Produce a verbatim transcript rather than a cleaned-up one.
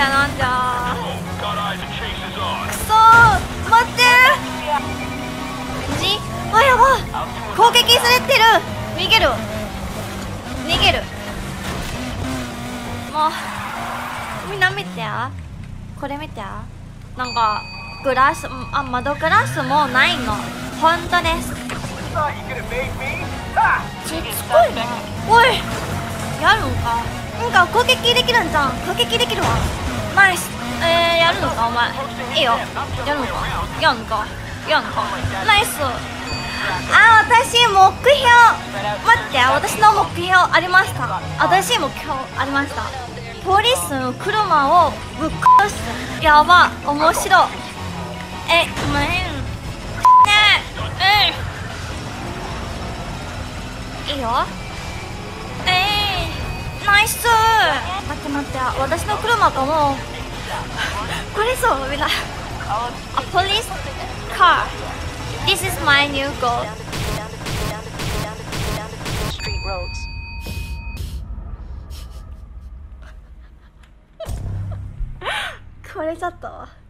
ゃなんじゃ。くそー、待ってじあ、やば、攻撃されてる。逃げる逃げる。もうみんな見て、これ見て、なんかグラス、あ、窓ガラスもないの。本当です。ちっつこいね。おい、やるんか。なんか攻撃できるんじゃん。攻撃できるわ。ナイス。えー、やるのかお前。いいよ、やるのかやんのかやんのか。ナイス。あ、私目標、待って、私の目標ありました。私目標ありました。ポリスの車をぶっ壊す。やば、面白い。え、ごめんねえ、うん、いいよ。えー、ナイス。待って待って、私の車かも。これそう、みんな。A police car. This is my new goal. これちょっと